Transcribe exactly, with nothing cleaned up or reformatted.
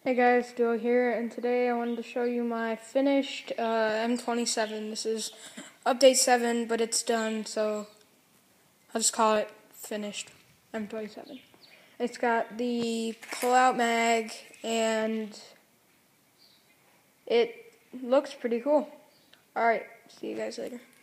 Hey guys, Duo here, and today I wanted to show you my finished uh, M twenty-seven. This is update seven, but it's done, so I'll just call it finished M twenty-seven. It's got the pull-out mag, and it looks pretty cool. Alright, see you guys later.